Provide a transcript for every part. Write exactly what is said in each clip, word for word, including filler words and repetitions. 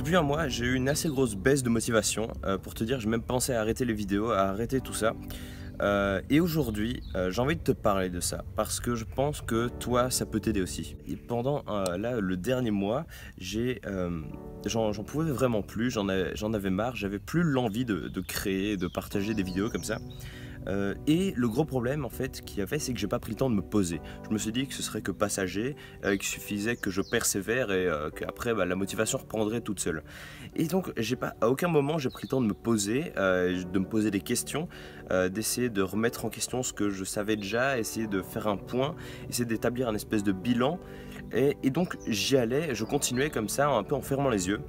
Depuis un mois, j'ai eu une assez grosse baisse de motivation. Euh, pour te dire, j'ai même pensé à arrêter les vidéos, à arrêter tout ça. Euh, et aujourd'hui, euh, j'ai envie de te parler de ça parce que je pense que toi, ça peut t'aider aussi. Et pendant euh, là, le dernier mois, j'ai, euh, j'en, j'en pouvais vraiment plus, j'en avais, j'en avais marre, j'avais plus l'envie de, de créer, de partager des vidéos comme ça. Euh, et le gros problème en fait qu'il y avait, c'est que j'ai pas pris le temps de me poser. Je me suis dit que ce serait que passager, euh, qu'il suffisait que je persévère et euh, qu'après bah, la motivation reprendrait toute seule. Et donc j'ai pas, à aucun moment j'ai pris le temps de me poser, euh, de me poser des questions, euh, d'essayer de remettre en question ce que je savais déjà, essayer de faire un point, essayer d'établir un espèce de bilan. Et, et donc j'y allais, je continuais comme ça, un peu en fermant les yeux.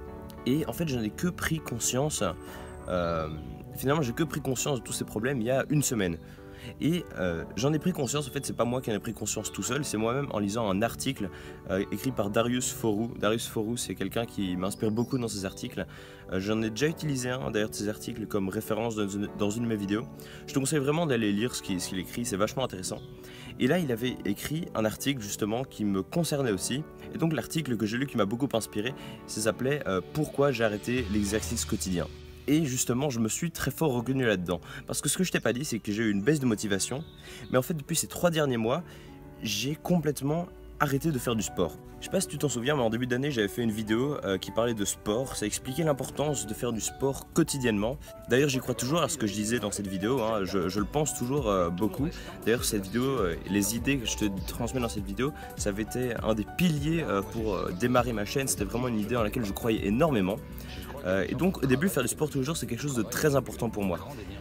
Et en fait j'en ai que pris conscience. Euh, Finalement, j'ai que pris conscience de tous ces problèmes il y a une semaine. Et euh, j'en ai pris conscience, en fait, c'est pas moi qui en ai pris conscience tout seul, c'est moi-même en lisant un article euh, écrit par Darius Forou. Darius Forou, c'est quelqu'un qui m'inspire beaucoup dans ses articles. Euh, J'en ai déjà utilisé un d'ailleurs de ses articles comme référence dans une, dans une de mes vidéos. Je te conseille vraiment d'aller lire ce qu'il ce qu'il écrit, c'est vachement intéressant. Et là, il avait écrit un article justement qui me concernait aussi. Et donc, l'article que j'ai lu qui m'a beaucoup inspiré, ça s'appelait euh, « Pourquoi j'ai arrêté l'exercice quotidien ». Et justement, je me suis très fort reconnu là-dedans. Parce que ce que je t'ai pas dit, c'est que j'ai eu une baisse de motivation. Mais en fait, depuis ces trois derniers mois, j'ai complètement arrêté de faire du sport. Je sais pas si tu t'en souviens, mais en début d'année, j'avais fait une vidéo euh, qui parlait de sport. Ça expliquait l'importance de faire du sport quotidiennement. D'ailleurs, j'y crois toujours à ce que je disais dans cette vidéo. Hein. Je, je le pense toujours euh, beaucoup. D'ailleurs, cette vidéo, euh, les idées que je te transmets dans cette vidéo, ça avait été un des piliers euh, pour euh, démarrer ma chaîne. C'était vraiment une idée en laquelle je croyais énormément. Euh, et donc au début, faire du sport tous les jours, c'est quelque chose de très important pour moi.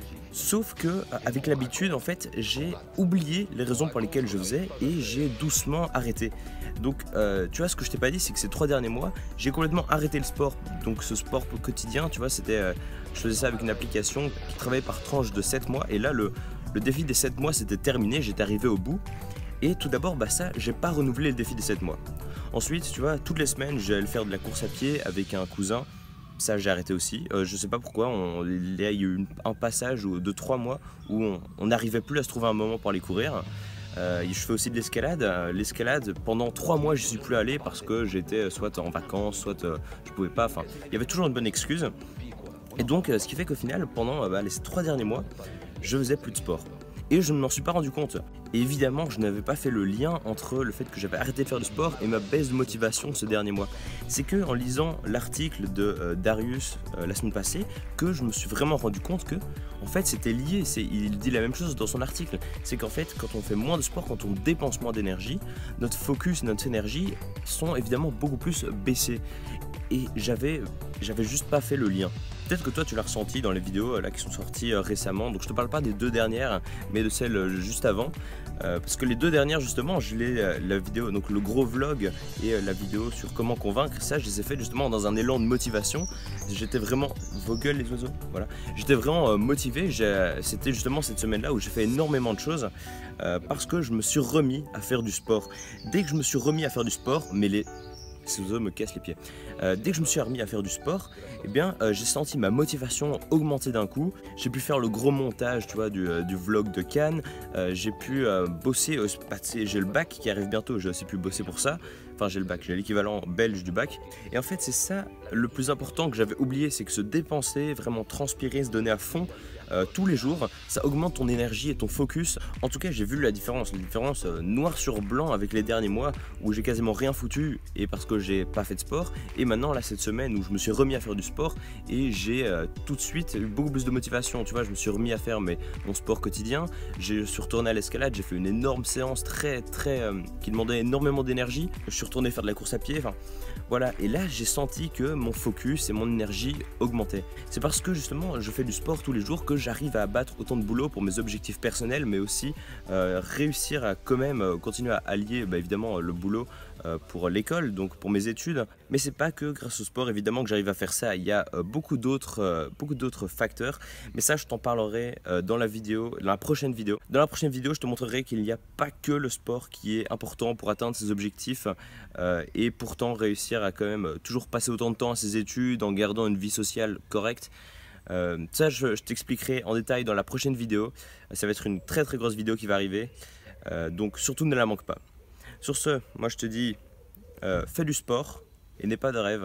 Sauf que avec l'habitude, en fait, j'ai oublié les raisons pour lesquelles je faisais et j'ai doucement arrêté. Donc euh, tu vois, ce que je t'ai pas dit, c'est que ces trois derniers mois, j'ai complètement arrêté le sport. Donc ce sport quotidien, tu vois, c'était, euh, je faisais ça avec une application qui travaillait par tranche de sept mois. Et là, le, le défi des sept mois, c'était terminé, j'étais arrivé au bout. Et tout d'abord, bah ça, j'ai pas renouvelé le défi des sept mois. Ensuite, tu vois, toutes les semaines, j'allais faire de la course à pied avec un cousin. Ça, j'ai arrêté aussi. Euh, je sais pas pourquoi. On, il y a eu une, un passage de trois mois où on n'arrivait plus à se trouver un moment pour aller courir. Euh, je fais aussi de l'escalade. L'escalade, pendant trois mois, je suis plus allé parce que j'étais soit en vacances, soit euh, je pouvais pas. Enfin, il y avait toujours une bonne excuse. Et donc, euh, ce qui fait qu'au final, pendant euh, bah, les trois derniers mois, je faisais plus de sport. Et je ne m'en suis pas rendu compte. Et évidemment, je n'avais pas fait le lien entre le fait que j'avais arrêté de faire du sport et ma baisse de motivation ce dernier mois. C'est que en lisant l'article de euh, Darius euh, la semaine passée, que je me suis vraiment rendu compte que, en fait, c'était lié. Il dit la même chose dans son article. C'est qu'en fait, quand on fait moins de sport, quand on dépense moins d'énergie, notre focus, notre énergie sont évidemment beaucoup plus baissés. Et j'avais, j'avais juste pas fait le lien. Peut-être que toi tu l'as ressenti dans les vidéos là, qui sont sorties euh, récemment, donc je te parle pas des deux dernières, mais de celles euh, juste avant. Euh, parce que les deux dernières justement, je l'ai, euh, la vidéo, donc le gros vlog et euh, la vidéo sur comment convaincre, ça je les ai fait justement dans un élan de motivation. J'étais vraiment, vos gueules les oiseaux, voilà. J'étais vraiment euh, motivé, c'était justement cette semaine-là où j'ai fait énormément de choses euh, parce que je me suis remis à faire du sport. Dès que je me suis remis à faire du sport, mais les... ces oiseaux me cassent les pieds. Euh, dès que je me suis remis à faire du sport, eh bien, euh, j'ai senti ma motivation augmenter d'un coup. J'ai pu faire le gros montage, tu vois, du, euh, du vlog de Cannes. Euh, j'ai pu euh, bosser, euh, j'ai le bac qui arrive bientôt, j'ai aussi pu bosser pour ça. Enfin, j'ai le bac, j'ai l'équivalent belge du bac. Et en fait, c'est ça le plus important que j'avais oublié, c'est que se dépenser, vraiment transpirer, se donner à fond euh, tous les jours, ça augmente ton énergie et ton focus. En tout cas, j'ai vu la différence, la différence euh, noir sur blanc avec les derniers mois où j'ai quasiment rien foutu et parce que j'ai pas fait de sport. Et maintenant, là, cette semaine où je me suis remis à faire du sport et j'ai euh, tout de suite eu beaucoup plus de motivation. Tu vois, je me suis remis à faire mes, mon sport quotidien. Je suis retourné à l'escalade, j'ai fait une énorme séance très, très, euh, qui demandait énormément d'énergie. Je suis retourné faire de la course à pied. Enfin, voilà. Et là, j'ai senti que mon focus et mon énergie augmentaient. C'est parce que justement, je fais du sport tous les jours que j'arrive à abattre autant de boulot pour mes objectifs personnels, mais aussi euh, réussir à quand même euh, continuer à allier bah, évidemment le boulot euh, pour l'école, donc pour mes études. Mais c'est pas que grâce au sport évidemment que j'arrive à faire ça. Il y a euh, beaucoup d'autres euh, beaucoup d'autres facteurs. Mais ça, je t'en parlerai euh, dans la vidéo, dans la prochaine vidéo. Dans la prochaine vidéo, je te montrerai qu'il n'y a pas que le sport qui est important pour atteindre ses objectifs euh, et pourtant réussir à quand même toujours passer autant de temps à ses études en gardant une vie sociale correcte. Euh, ça, je, je t'expliquerai en détail dans la prochaine vidéo. Ça va être une très très grosse vidéo qui va arriver. Euh, donc surtout ne la manque pas. Sur ce, moi je te dis, euh, fais du sport et n'aie pas de rêve.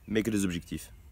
mais que des objectifs.